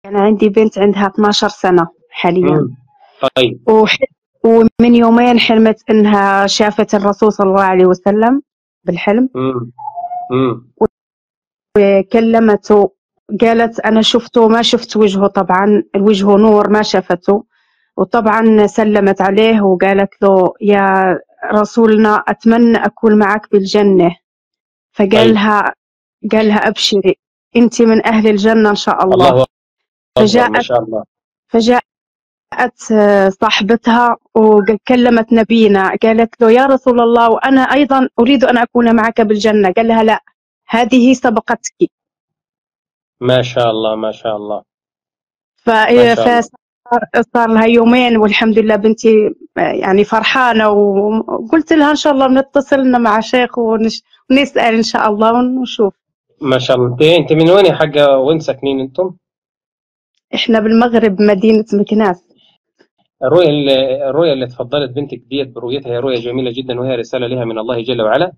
عندي بنت عندها 12 سنة حاليا. امم طيب. وح- ومن يومين حلمت إنها شافت الرسول صلى الله عليه وسلم بالحلم. امم امم وكلمته، قالت أنا شفته، ما شفت وجهه، طبعا الوجه نور ما شافته. وطبعا سلمت عليه وقالت له يا رسولنا أتمنى أكون معك بالجنة. طيب. قالها أبشري، أنت من أهل الجنة إن شاء الله. الله اكبر، ما فجاءت شاء الله. فجاءت صاحبتها وكلمت نبينا، قالت له يا رسول الله وأنا أيضا أريد أن أكون معك بالجنة. قال لها لا، هذه سبقتك. ما شاء الله، ما شاء الله، ف- ما شاء الله. فصار لها يومين والحمد لله بنتي يعني فرحانة. وقلت لها إن شاء الله بنتصل مع شيخ ونسأل إن شاء الله ونشوف. ما شاء الله. انت من وين يا حاجة؟ وين ساكنين انتم؟ إحنا بالمغرب مدينة مكناس. الرؤية اللي اتفضلت بنتك ديت برؤيتها هي رؤية جميلة جدا، وهي رسالة لها من الله جل وعلا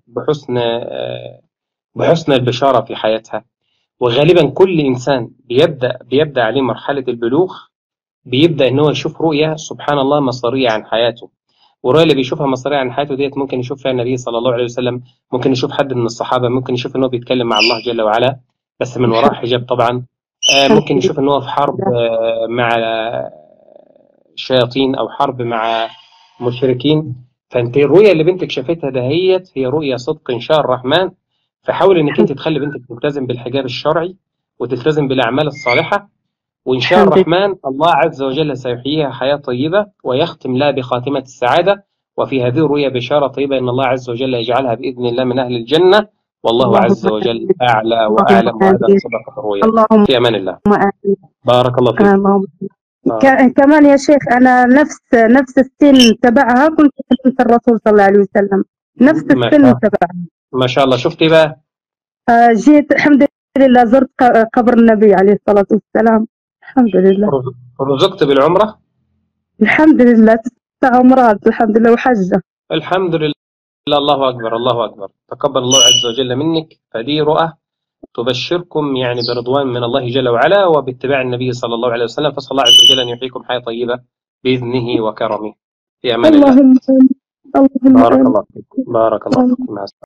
بحسن البشارة في حياتها. وغالبا كل إنسان بيبدأ عليه مرحلة البلوغ، بيبدأ إن هو يشوف رؤية سبحان الله مصيرية عن حياته. والرؤية اللي بيشوفها مصيرية عن حياته ديت ممكن يشوف فيها النبي صلى الله عليه وسلم، ممكن يشوف حد من الصحابة، ممكن يشوف إن هو بيتكلم مع الله جل وعلا بس من وراء حجاب طبعا. الحمد ممكن يشوف إن هو في حرب لله. مع شياطين أو حرب مع مشركين. فأنت الرؤية اللي بنتك شافتها دهيت هي رؤية صدق إن شاء الرحمن. فحاول إنك أنت تخلي بنتك تلتزم بالحجاب الشرعي وتلتزم بالأعمال الصالحة، وإن شاء الحمد لله. الرحمن الله عز وجل سيحييها حياة طيبة ويختم لها بخاتمة السعادة. وفي هذه الرؤيا بشارة طيبة إن الله عز وجل يجعلها بإذن الله من أهل الجنة، والله اللهم عز وجل آمين. أعلى اللهم وأعلم، وهذا آمين. صدق الرؤيا. اللهم في أمان الله. آمين. بارك الله فيك. اللهم بارك. كمان يا شيخ، أنا نفس السن تبعها كنت حلمت الرسول صلى الله عليه وسلم، نفس ما السن شاء تبعها. ما شاء الله. شفتي بقى؟ جيت الحمد لله، زرت قبر النبي عليه الصلاة والسلام. الحمد لله. رزقت بالعمرة. الحمد لله 9 عمرات الحمد لله وحجة. الحمد لله. الله أكبر، الله أكبر. تقبل الله عز وجل منك. فدي رؤى تبشركم يعني برضوان من الله جل وعلا وباتباع النبي صلى الله عليه وسلم. فصلى الله عز وجل أن يحييكم حياة طيبة بإذنه وكرمه. في أمان الله. اللهم آمين. اللهم بارك آمين. الله فيكم. بارك الله فيكم. مع السلامة.